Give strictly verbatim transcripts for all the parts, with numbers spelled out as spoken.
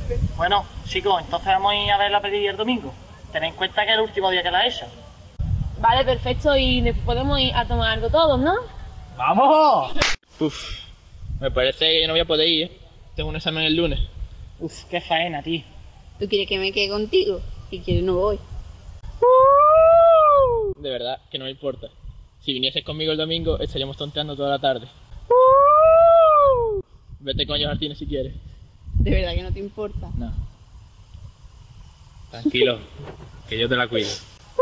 Pepe. Bueno, chicos, entonces vamos a ir a ver la peli el domingo. Tened en cuenta que es el último día que la he hecho. Vale, perfecto, y después podemos ir a tomar algo todos, ¿no? ¡Vamos! Uf, me parece que yo no voy a poder ir, ¿eh? Tengo un examen el lunes. Uf, qué faena, tío. ¿Tú quieres que me quede contigo? Si quieres no voy. De verdad, que no me importa. Si vinieses conmigo el domingo, estaríamos tonteando toda la tarde. Vete coño Martínez si quieres. ¿De verdad que no te importa? No. Tranquilo, que yo te la cuido.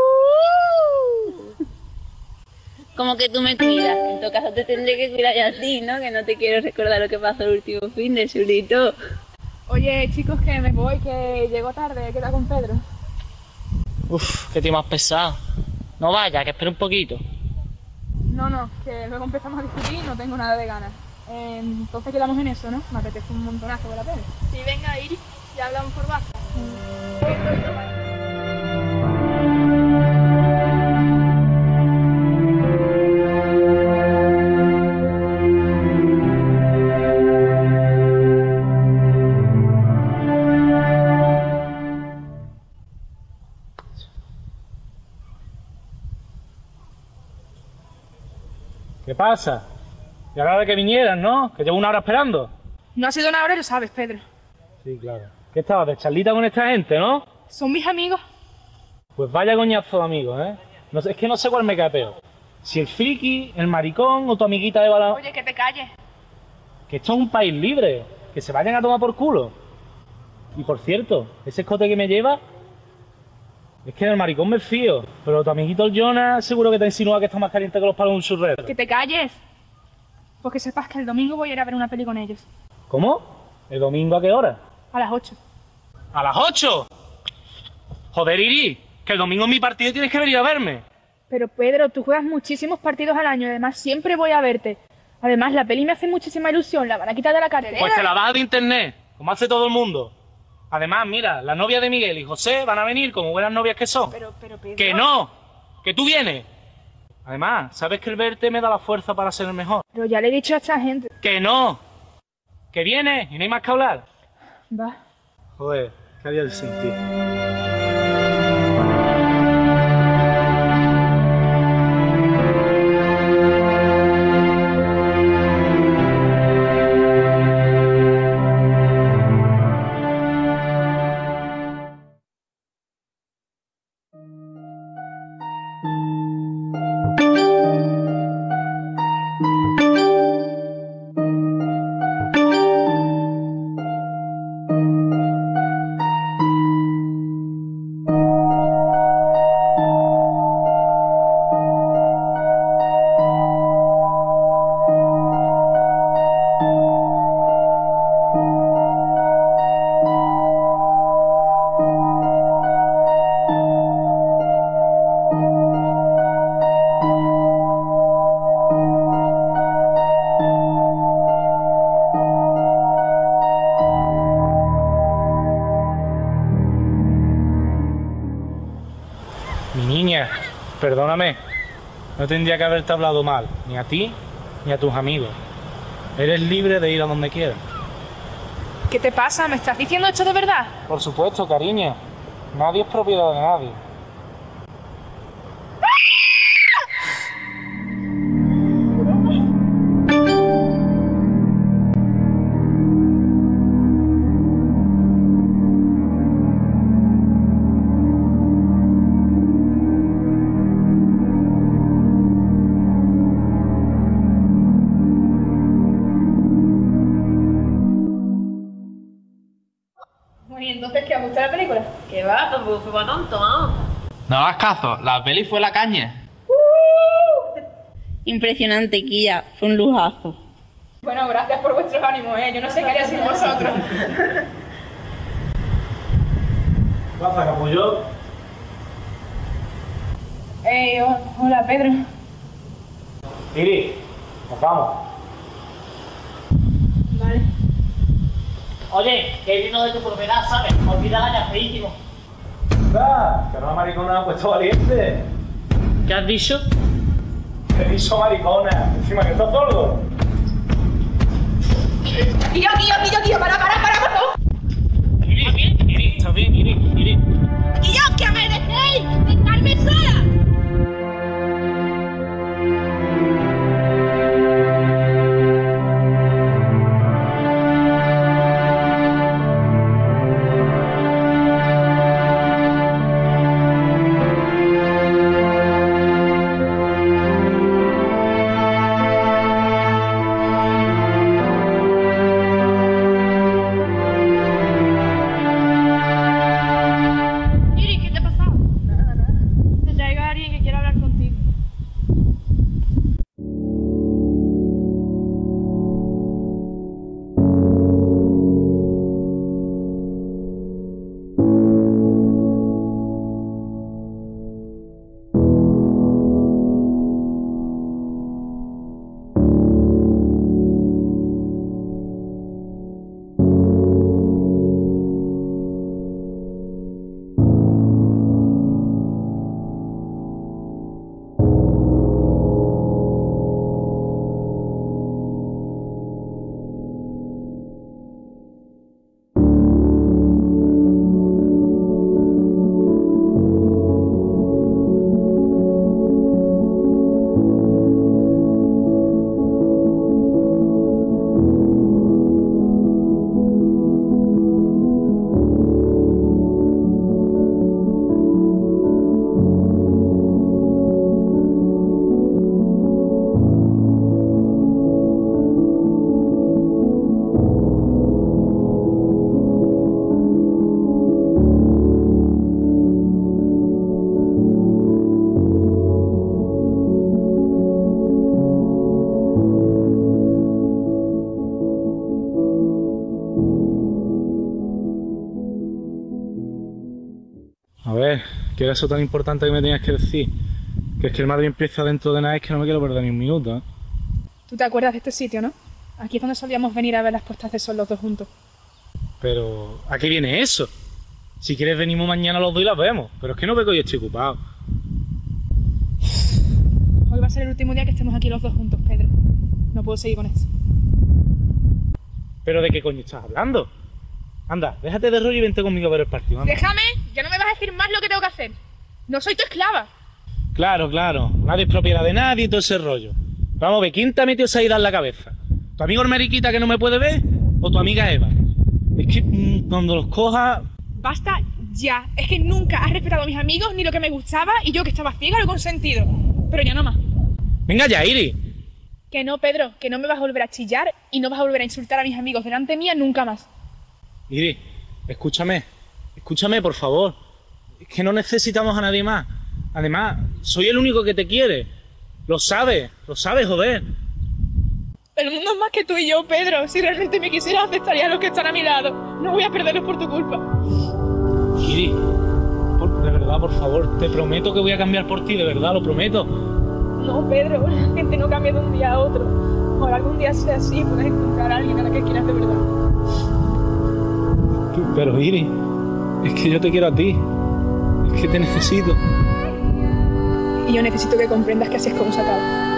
Como que tú me cuidas. En todo caso te tendré que cuidar yo a ti, ¿no? Que no te quiero recordar lo que pasó el último fin de chulito. Oye, chicos, que me voy, que llego tarde, ¿qué tal con Pedro? Uf, qué tío más pesado. No vaya, que espere un poquito. No, no, que luego empezamos a discutir y no tengo nada de ganas. Eh, entonces quedamos en eso, ¿no? Me apetece un montonazo de la peli. Sí, venga, Iris, ya hablamos por WhatsApp. ¿Qué pasa? Ya era hora de que vinieran, ¿no? Que llevo una hora esperando. No ha sido una hora y lo sabes, Pedro. Sí, claro. ¿Qué estabas, de charlita con esta gente, no? Son mis amigos. Pues vaya coñazo de amigos, ¿eh? No sé, es que no sé cuál me cae peor. Si el friki, el maricón o tu amiguita de balón. Oye, que te calles. Que esto es un país libre. Que se vayan a tomar por culo. Y por cierto, ese escote que me lleva... Es que en el maricón me fío. Pero tu amiguito el Jonas seguro que te insinúa que está más caliente que los palos de un churrero. Que te calles. Pues que sepas que el domingo voy a ir a ver una peli con ellos. ¿Cómo? ¿El domingo a qué hora? A las ocho. ¿A las ocho? Joder, Iris, que el domingo en mi partido tienes que venir a verme. Pero Pedro, tú juegas muchísimos partidos al año, además siempre voy a verte. Además, la peli me hace muchísima ilusión, la van a quitar de la cartelera. Pues te la bajas de internet, como hace todo el mundo. Además, mira, la novia de Miguel y José van a venir como buenas novias que son. Pero, pero, Pedro... ¡Que no! ¡Que tú vienes! Además, sabes que el verte me da la fuerza para ser el mejor. Pero ya le he dicho a esta gente. ¡Que no! ¡Que vienes! Y no hay más que hablar. Va. Joder, qué había de sentir. Mi niña, perdóname, no tendría que haberte hablado mal, ni a ti ni a tus amigos. Eres libre de ir a donde quieras. ¿Qué te pasa? ¿Me estás diciendo esto de verdad? Por supuesto, cariño. Nadie es propiedad de nadie. ¿Y entonces qué? ¿Os gustó la película? ¿Qué va? Tampoco fue para tonto, vamos. No hagas caso, la peli fue la caña. Impresionante, Quilla. Fue un lujazo. Bueno, gracias por vuestros ánimos, ¿eh? Yo no sé qué haría sin vosotros. ¿Qué pasa, capullo? Eh, hola, Pedro. Iris, nos vamos. Vale. Oye, que vino de tu propiedad, ¿sabes? Olvídala ya, feísimo. ¡Ah! Que no, maricona, ha puesto valiente. ¿Qué has dicho? He dicho maricona, encima que estás sordo. Tío, tío, tío, tío, para, para, para, por favor. Iris, ver, que era eso tan importante que me tenías que decir. Que es que el Madrid empieza dentro de nada, es que no me quiero perder ni un minuto, ¿eh? Tú te acuerdas de este sitio, ¿no? Aquí es donde solíamos venir a ver las puestas de sol los dos juntos. Pero, ¿a qué viene eso? Si quieres venimos mañana los dos y las vemos. Pero es que no veo que hoy estoy ocupado. Hoy va a ser el último día que estemos aquí los dos juntos, Pedro. No puedo seguir con esto. ¿Pero de qué coño estás hablando? Anda, déjate de rollo y vente conmigo a ver el partido. Anda. Déjame, ya no me vas a decir más lo que tengo que hacer. No soy tu esclava. Claro, claro. Nadie es propiedad de nadie y todo ese rollo. Vamos a ver, ¿quién te ha metido esa idea en la cabeza? ¿Tu amigo el Mariquita que no me puede ver? ¿O tu amiga Eva? Es que mmm, cuando los coja... Basta ya. Es que nunca has respetado a mis amigos ni lo que me gustaba y yo que estaba ciega lo he consentido. Pero ya no más. Venga ya, Iris. Que no, Pedro, que no me vas a volver a chillar y no vas a volver a insultar a mis amigos delante mía nunca más. Iris, escúchame. Escúchame, por favor. Es que no necesitamos a nadie más. Además, soy el único que te quiere. Lo sabes, lo sabes, joder. El mundo es más que tú y yo, Pedro. Si realmente me quisieras, aceptaría a los que están a mi lado. No voy a perderlos por tu culpa. Iris, por, de verdad, por favor, te prometo que voy a cambiar por ti, de verdad, lo prometo. No, Pedro, la gente no cambia de un día a otro. Ojalá algún día sea así y puedas encontrar a alguien a la que quieras de verdad. Pero Iris, es que yo te quiero a ti. Es que te necesito. Y yo necesito que comprendas que así es como se acaba.